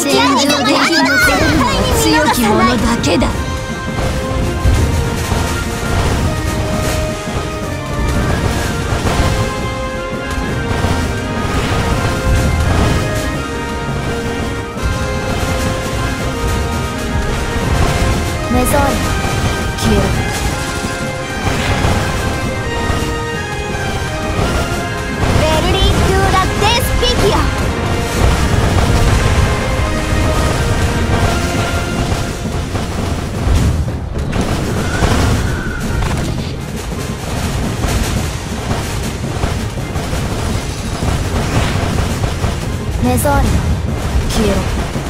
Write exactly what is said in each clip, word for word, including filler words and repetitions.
戦場で生き残るのは強き者だけだ。メゾール消えろ。ベルリー・トゥーラ・デスピキア。メゾール消えろ。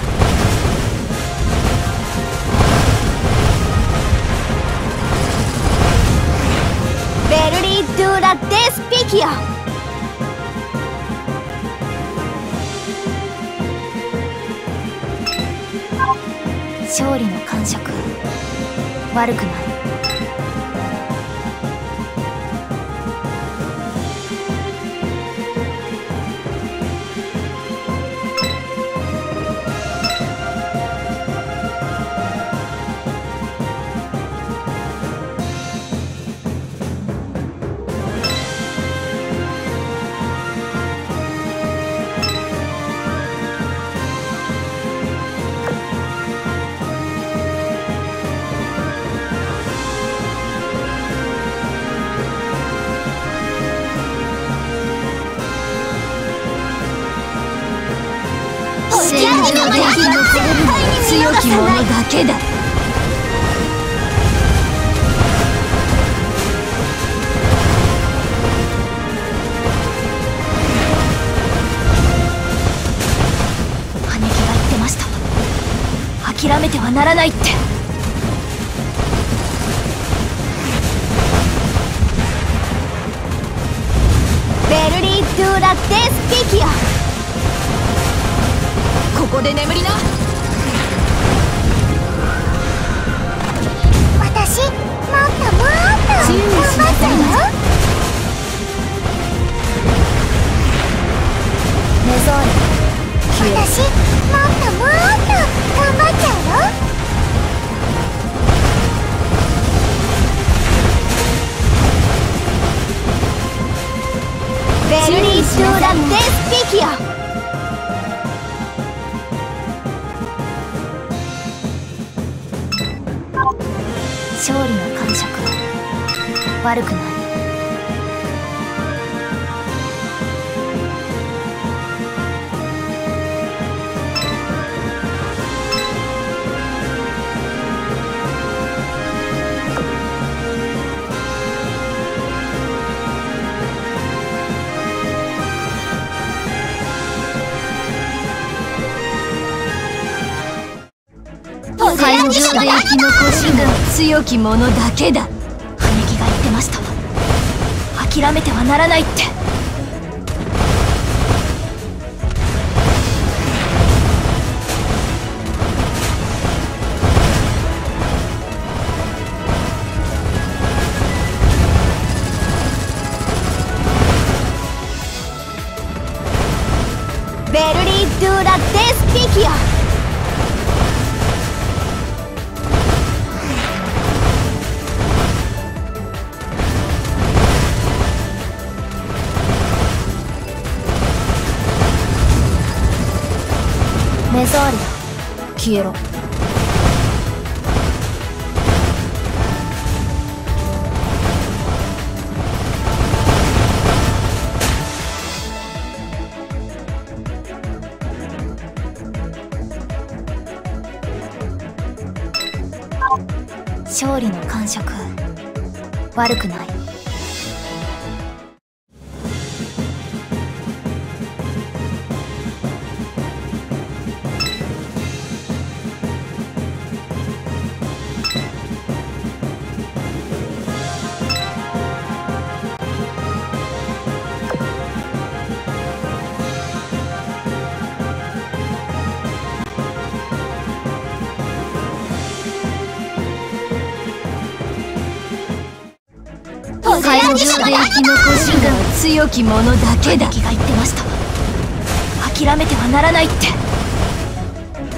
ベルリー・ドゥーラ・デスピキア。勝利の感触悪くない。戦場で生き残るのは強き者だけだ。姉貴が言ってました。諦めてはならないって。ベルリー・ドゥーラ・デスピキア。ここで眠りな。私もっともっと頑張ったよ。メゾール私もっともっと頑張っちゃうよ。ベルリー・ドゥーラ・デスピキア。勝利の感触悪くない。戦場で生き残るのは強き者だけだ。姉貴が言ってました。諦めてはならないって。ベルリー・ドゥーラ・デスピキア。メゾール消えろ。勝利の感触悪くない。戦場で生き残るのは強き者だけだ。姉貴が言ってました。諦めてはならないって。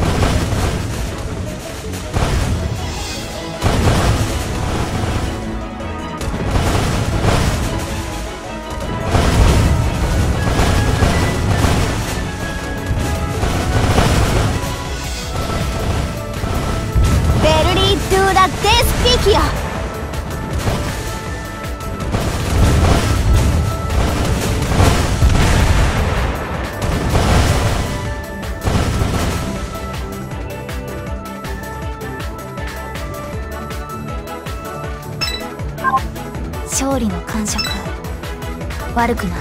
べきや。勝利の感触悪くない。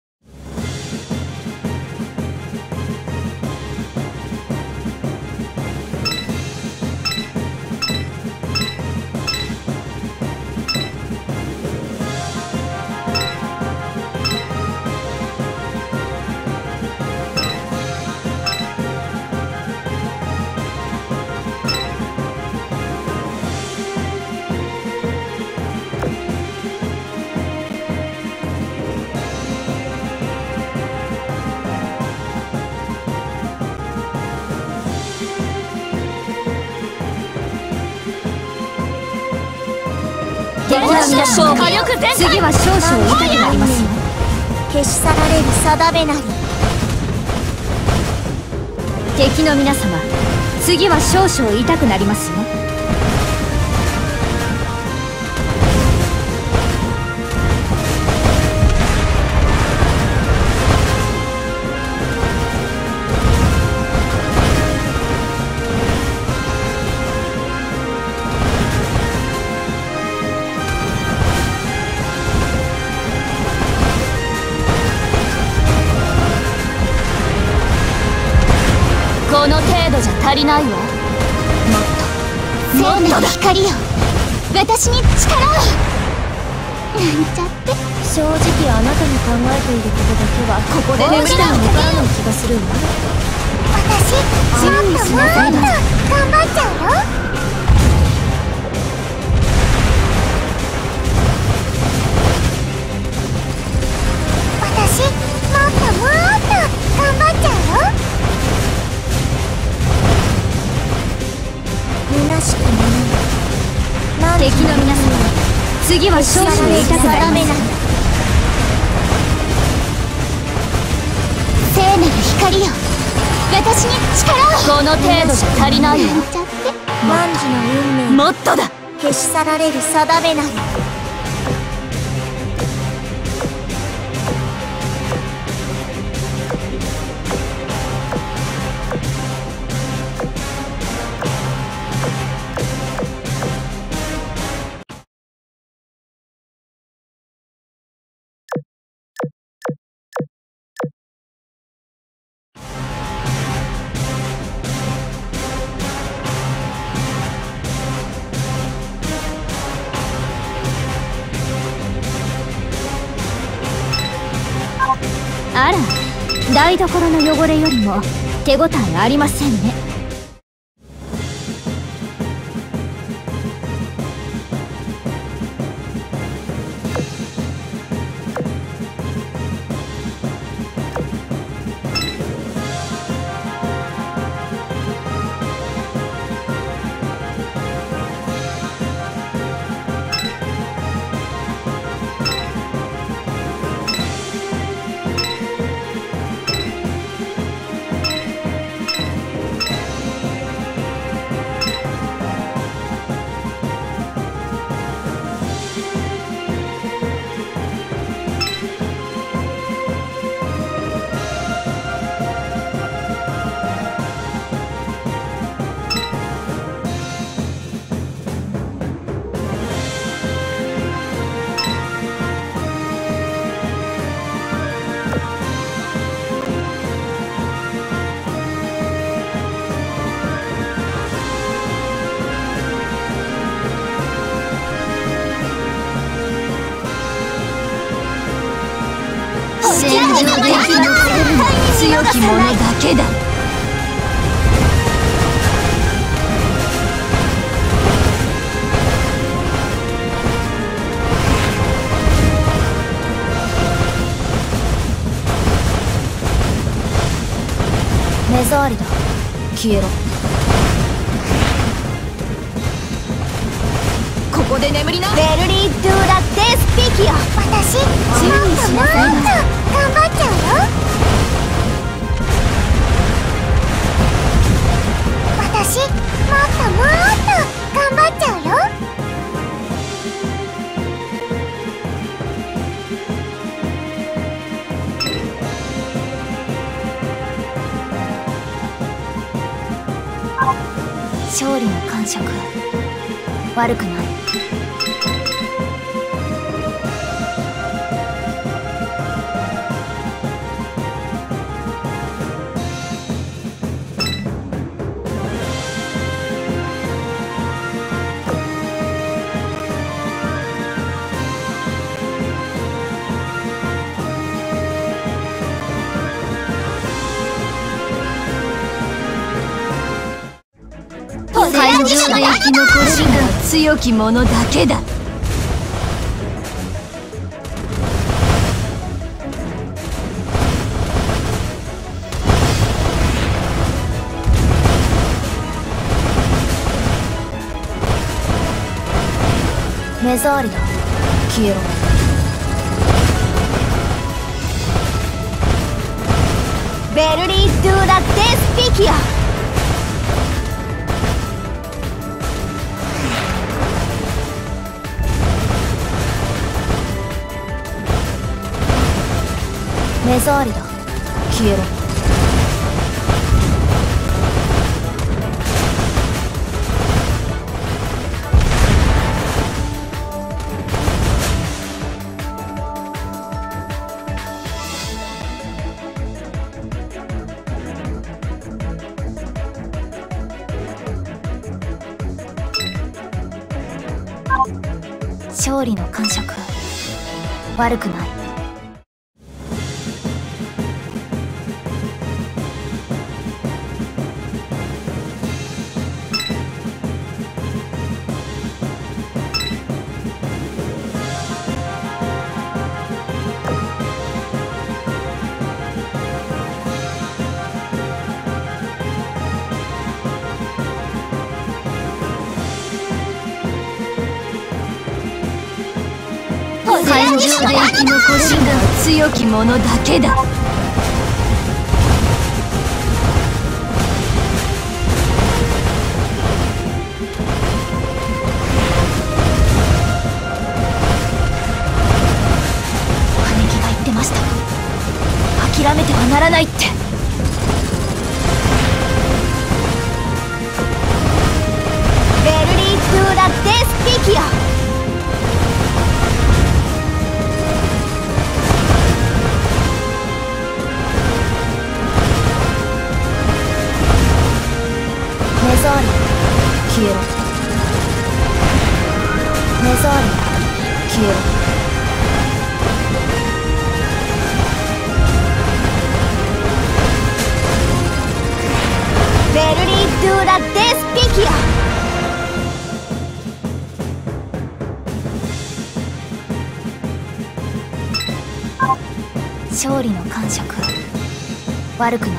敵は皆勝負。次は少々痛くなりますよ。 消し去られる定めなり。 敵の皆様、次は少々痛くなりますよ。この程度じゃ足りないわ。もっと生命の光よ、私に力を。なんちゃって。 正直あなたの考えていることだけはここで眠りなの分からない気がするわ。 私もっともっと頑張っちゃうよ。私もっともっと頑張っちゃうよ。虚しくもない。 敵の皆様、次は少々痛くなります。 聖なる光よ、私に力を。 この程度じゃ足りないわ。 なんちゃって。汝の運命もっとだ。 消し去られる定めなり。 あら、台所の汚れよりも手応えありませんね。戦場で生き残るのは強き者だけだ。目障りだ、消えろ。ここで眠りな。 ベルリー・ドゥ・ラ・デスピキオ。私もっともっと頑張っちゃうよ。私もっともっと頑張っちゃうよ。 触悪くない。海上で生き残しが強き者だけだ。目障りだ。消えろ。ベルリー・ドゥ・ラ・デスピキア。目障りだ。消えろ。勝利の感触悪くない。海上で生き残しが強き者だけだ。姉貴が言ってました。諦めてはならないって。ベルリー・ドゥ・ラ・デスピキア。目障り消えろ。目障り消えろ。ベルリー・ドゥ・ラ・デスピキア。勝利の感触悪くない。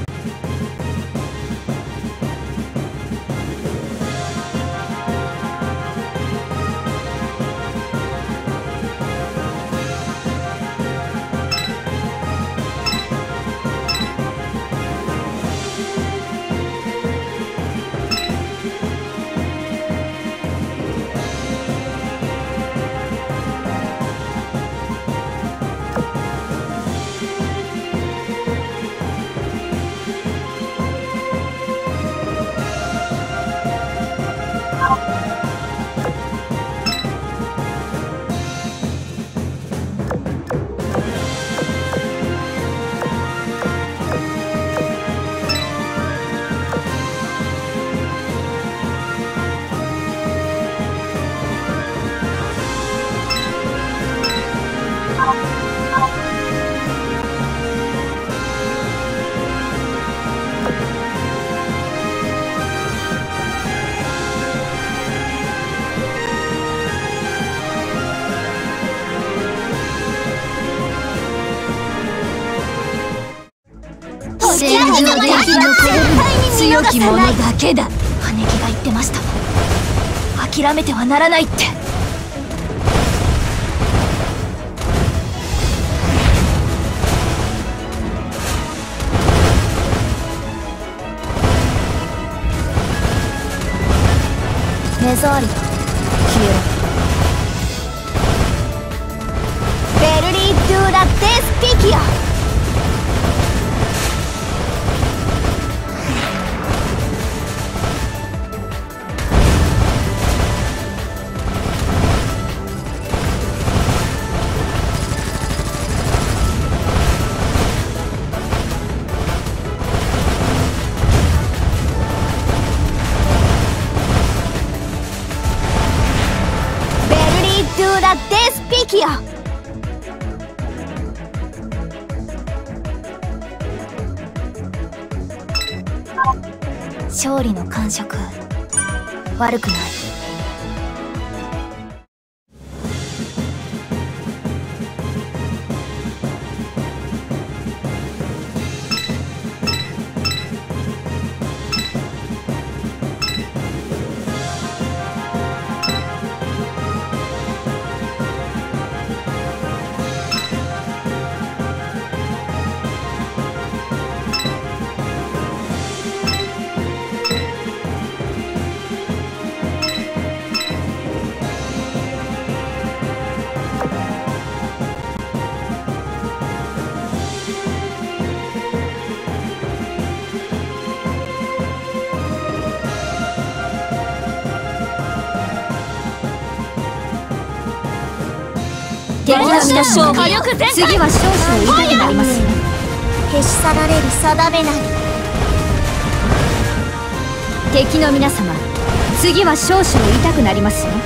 戦場で生き残れる強き者だけだ。姉貴が言ってました。諦めてはならないって。目障りだ。消えろ。ベルリー・ドゥ・ラ・デスピキア。目ラ・デスピキア。 勝利の感触悪くない。敵の皆勝利。次は少々痛くなりますよ。 消し去られる定めなり。 敵の皆様、次は少々痛くなりますよ。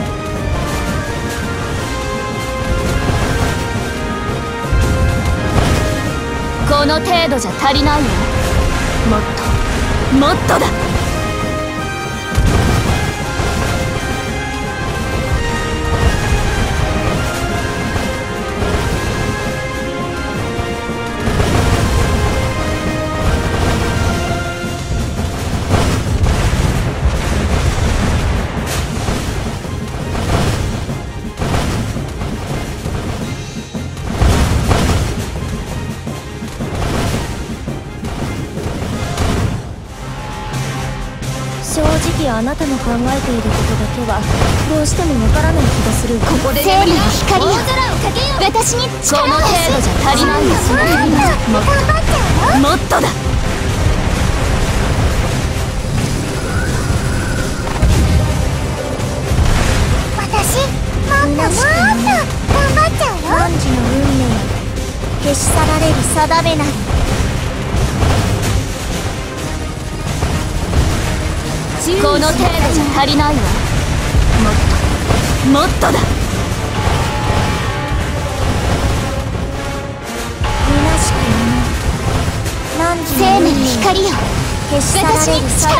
この程度じゃ足りないよ。 もっともっとだ。 正直あなたの考えていることだけはどうしてもわからない気がする。ここで生命の光よ、私に力を。この程度じゃ足りないよ。 もっと頑張っちゃうよ。もっとだ。 私もっともっと頑張っちゃうよ。汝の運命消し去られる定めなり。 この程度じゃ足りないわ。もっともっとだ。 虚しくもの生命の光よ、消し去られる定めなり。なんちゃ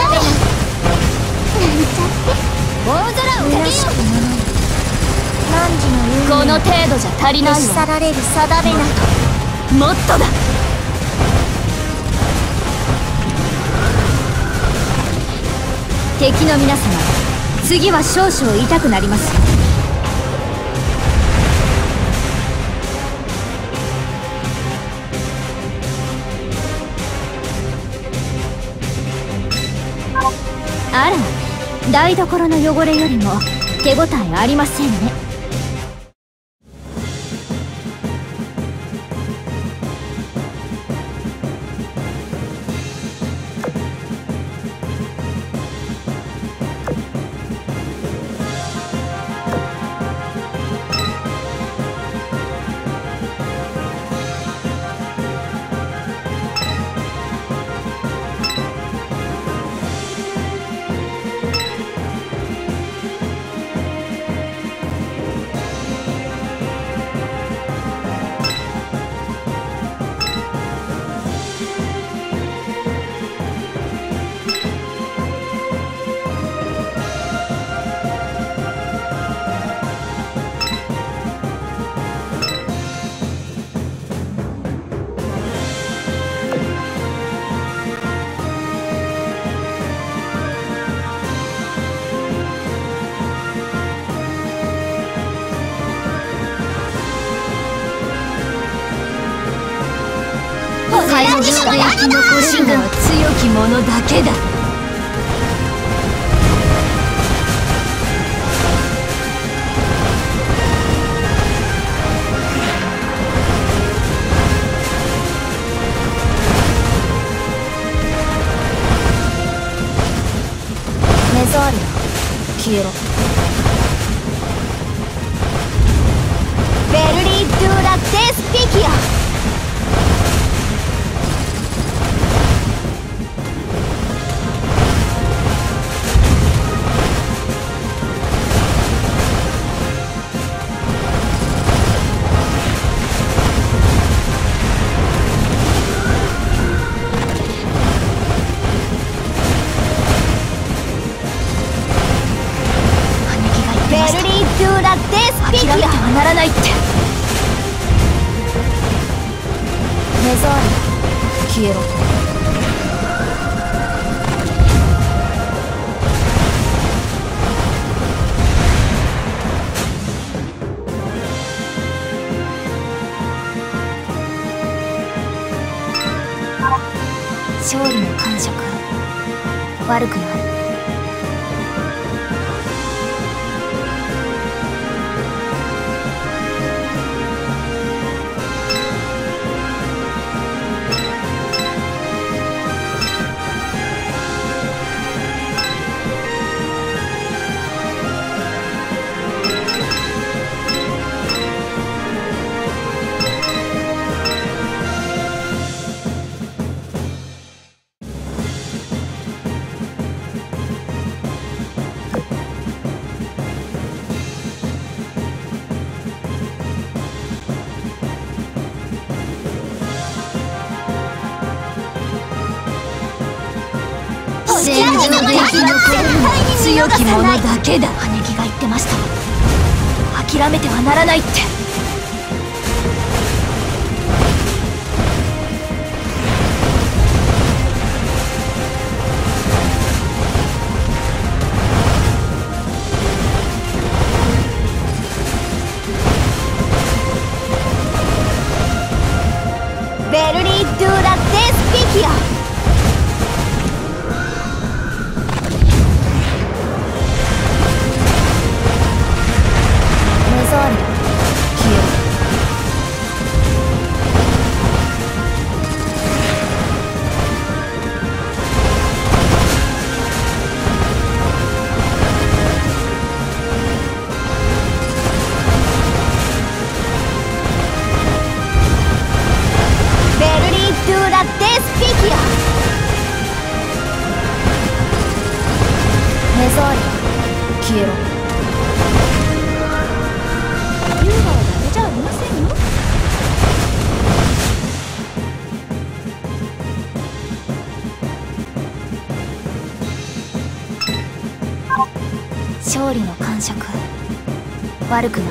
って大空をかけよう。虚しくもの汝の運命この程度じゃ足りないわ。 消し去られる定めなり。 もっとだ。敵の皆様、次は少々痛くなりますよ。あら、台所の汚れよりも手応えありませんね。海上で生き残れるのは強き者だけだ。 メゾアリア、消えろ。ベルリー・ドゥ・ラ・デスピキア。 諦めてはならないって。 メザール消えろ。 勝利の感触悪くない。戦場で生き残るのは強き者だけだ。羽木が言ってました。諦めてはならないって。 ベルリー・ドゥ・ラ・デスピキア。メザール消えろ。ユーガはダメじゃありませんよ。 勝利の感触悪くない。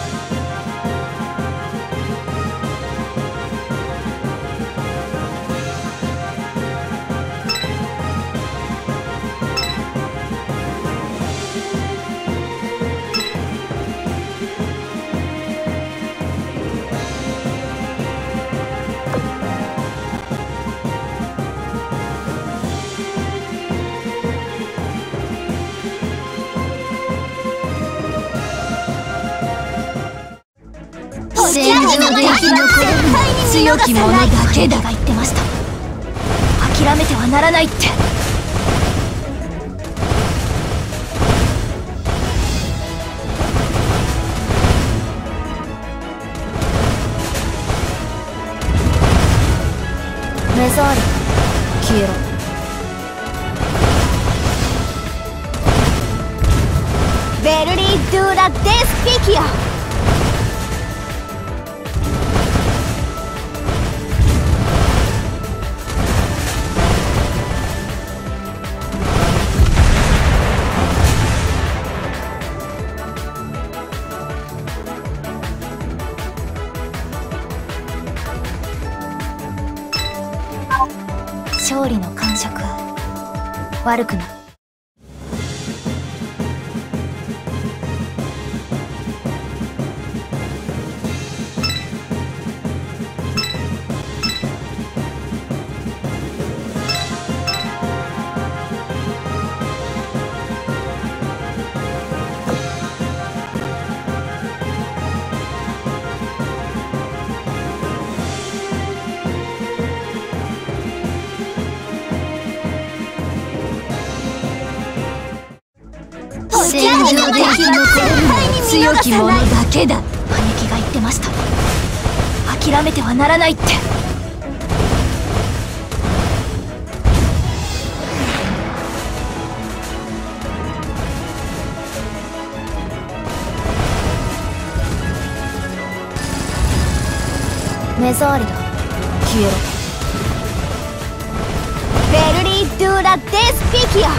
戦場で生き残るのは強き者だけだ。が言ってました。諦めてはならないって。 メザール消えろ。ベルリー・ドゥ・ラ・デスピキア。 勝利の感触悪くない。戦場で生き残るのは強き者だけだ。羽木が言ってました。諦めてはならないって。 メザールだ消えろ。ベルリー・ドゥ・ラ・デスピキア。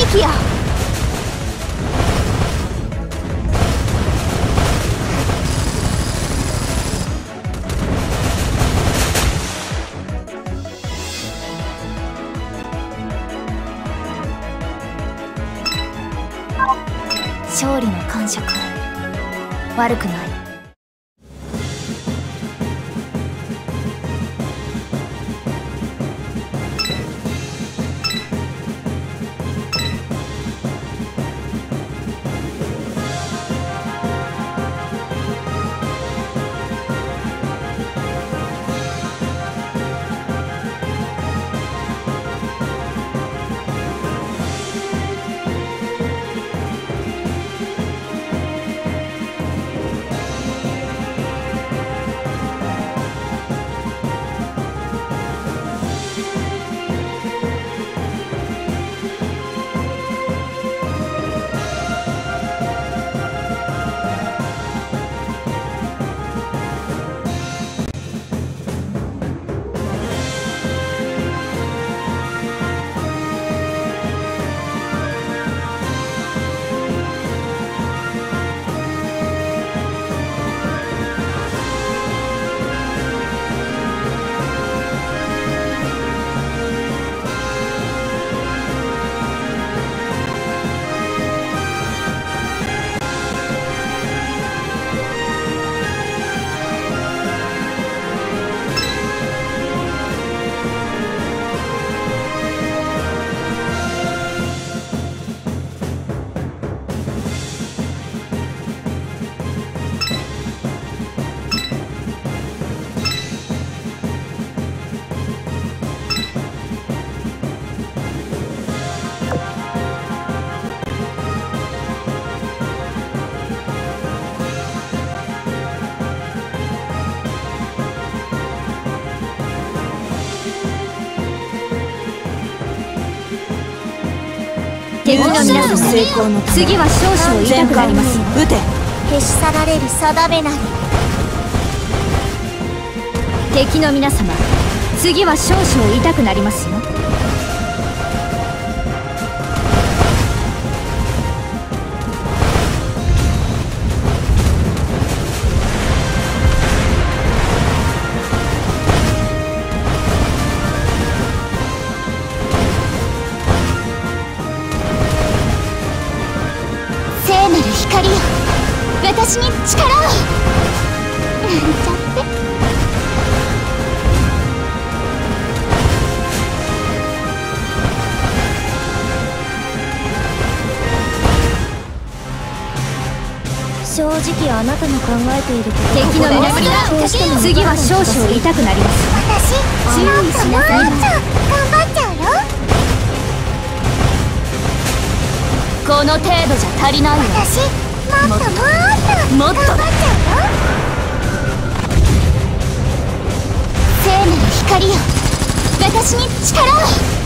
きや。勝利の感触悪くない。敵の皆様、成功の次は少々痛くなりますよ。撃て。 消し去られる定めなり。 敵の皆様、次は少々痛くなりますよ。 光よ、私に力を。なんちゃって。正直あなたの考えていること。 敵の皆様、次は少々痛くなります。 私、注意しなさい。頑張っちゃうよ。 この程度じゃ足りないよ。 私もっともっともっと頑張っちゃうよ。 聖なる光よ、私に力を。なんちゃ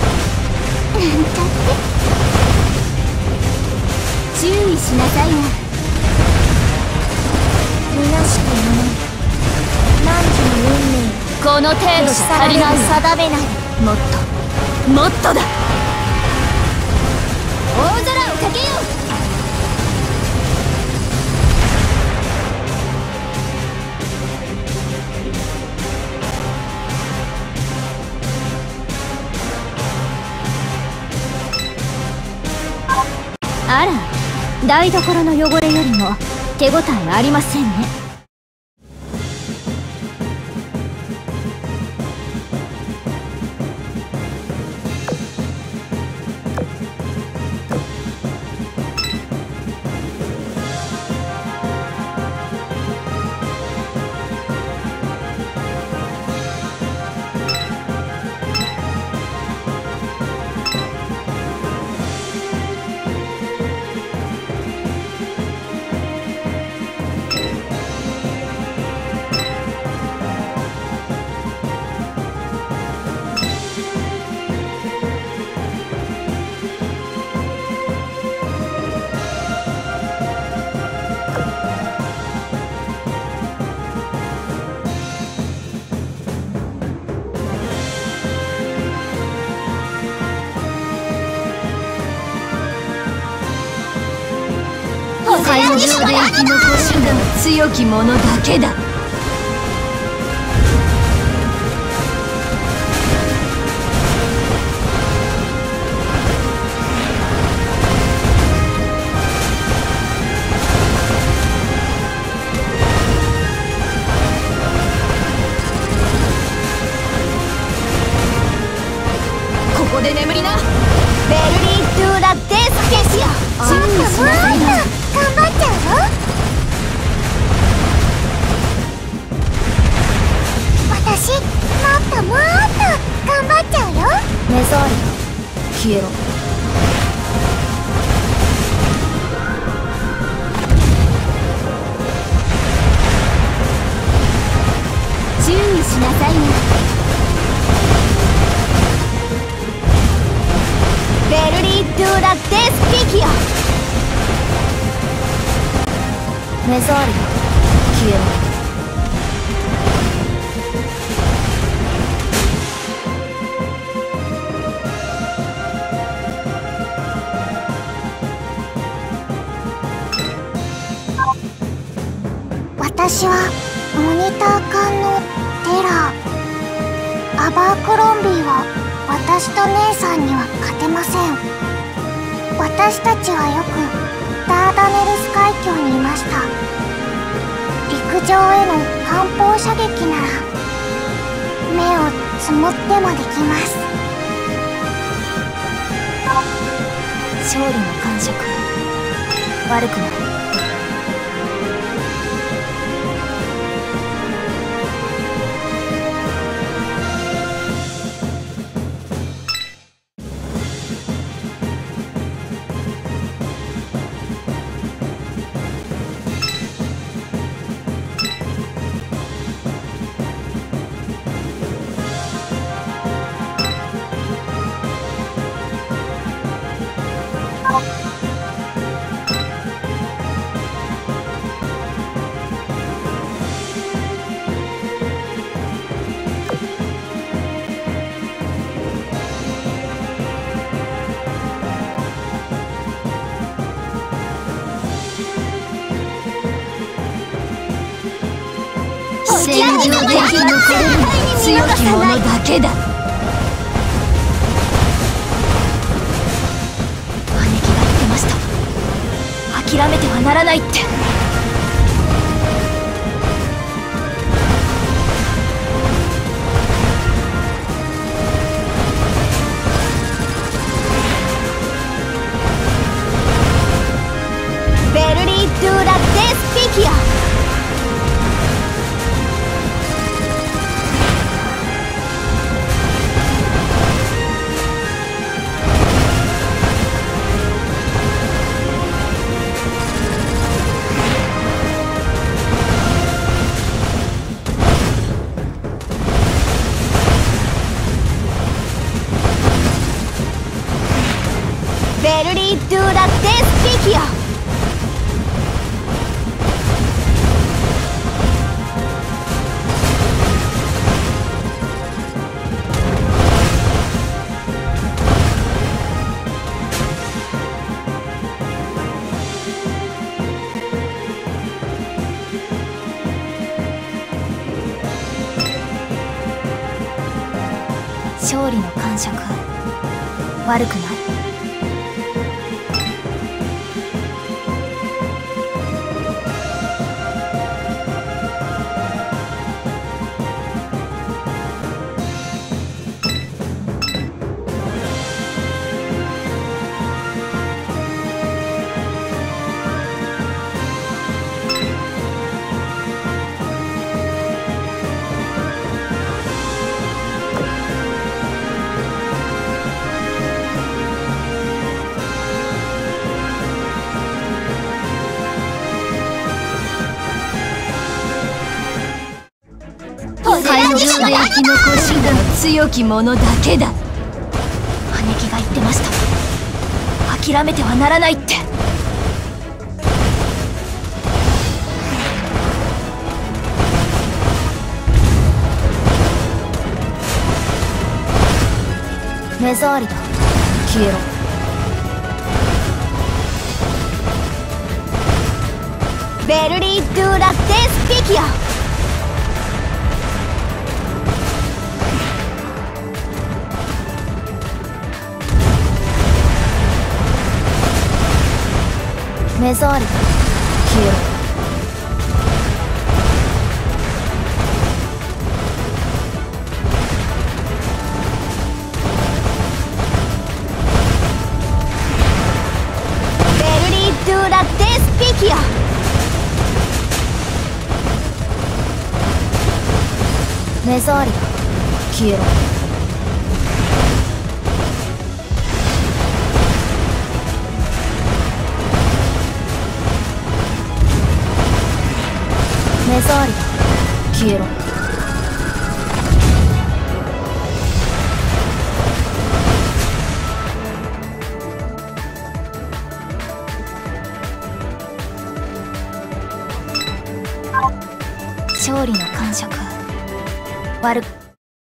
って注意しなさいな。虚しきもの、汝の運命。 この程度じゃ足りないよ。 定めなり。 もっともっとだ。 大空をかけよう。 あら、台所の汚れよりも手応えありませんね。 で生き残しが強き者だけだ。ここで眠りな。 ベルリー・ドゥ・ラ・デスケシア。 注意しなさいな。 頑張っちゃうよ。私もっともっと頑張っちゃうよ。メザーリ消えろ。注意しなさいな。ベルリー・ドゥ・ラ・デスピキア。メザーリ消えろ。私はモニター艦のテラー。アバークロンビーは私と姉さんには勝てません。私たちはよくダーダネルス海峡にいました。陸上への艦砲射撃なら目をつむってもできます。勝利の感触悪くない。 戦場で生き残れる強き者だけだ。姉貴が言ってました。諦めてはならないって。 ベルリー・ドゥ・ラ・デスピキア。ベルリー・ドゥ・ラ・デスピキア。勝利の感触悪くない。 海上で生き残しが強き者だけだ。姉貴が言ってました。諦めてはならないって。 目障りだ。消えろ。 ベルリー・ドゥ・ラ・デスピキア。目障りだ、消えろ。ベルリー・ドゥ・ラ・デスピキア。目障りだ、消えろ。目障りだ、消えろ。勝利の感触悪く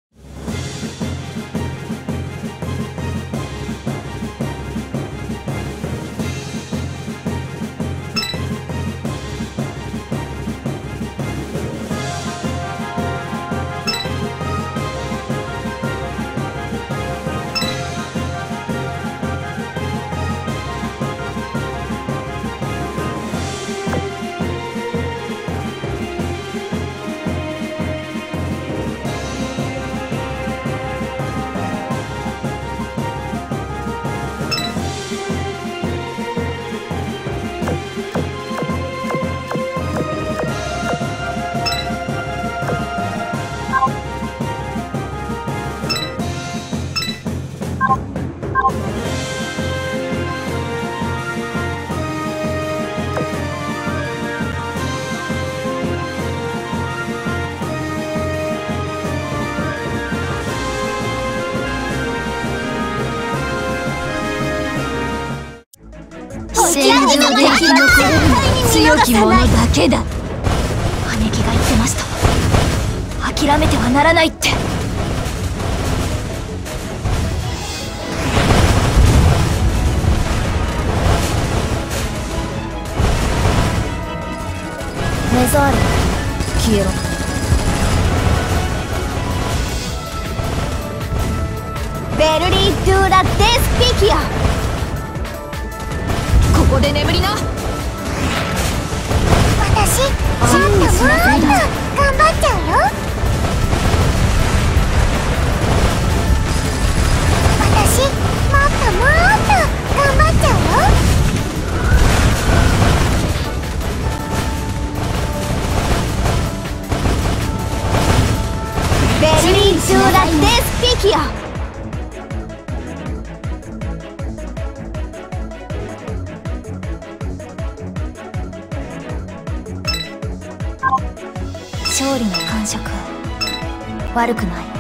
戦場で生き残れるのは強き者だけだ。姉貴が言ってました。諦めてはならないって。目障り、消えろ。ベルリー・ドゥ・ラ・デスピキア。ここで眠りな。 私もっともっと頑張っちゃうよ。私もっともっと頑張っちゃうよ。 ベルリー・ドゥ・ラ・デスピキア。勝利の感触悪くない。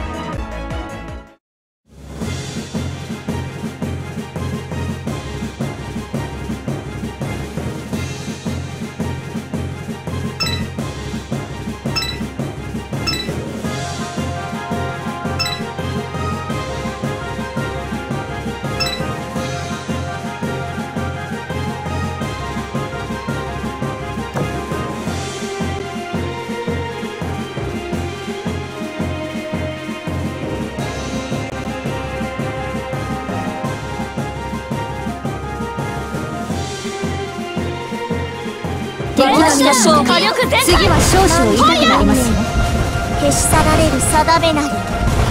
敵の皆さん、次は少々痛くなりますよ。 消し去られる定めなり。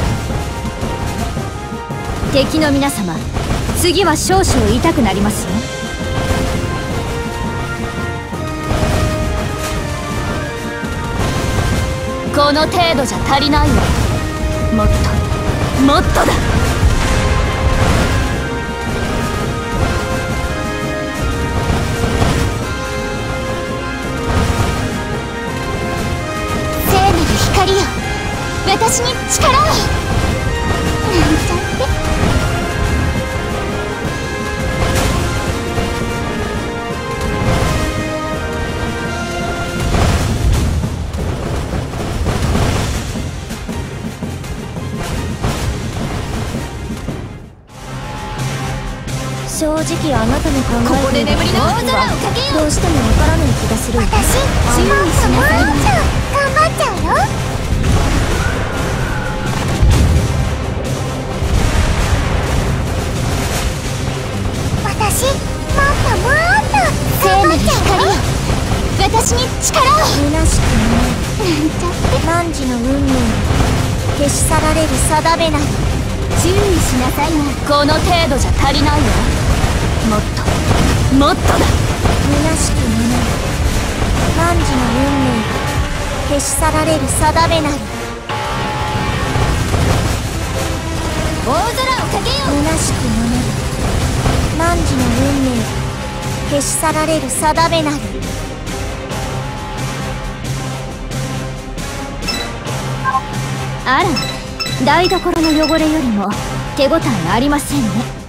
敵の皆様、次は少々痛くなりますよ。この程度じゃ足りないわ。もっともっとだ。 光よ、私に力を。なんちゃって。 正直あなたの考えていることはどうしてもわからない気がする。 私注意しなさい。 頑張っちゃうよ。私もっともっと頑張っちゃうよ。 私に力を。 虚しくないなんちゃって。汝の運命消し去られる定めなり。 注意しなさいな。この程度じゃ足りないわ。もっともっとだ。 虚しくもない汝の運命消し去られる定めなり。 大空をかけよう。 虚しくもない汝の運命消し去られる定めなり。 あら、台所の汚れよりも手応えありませんね。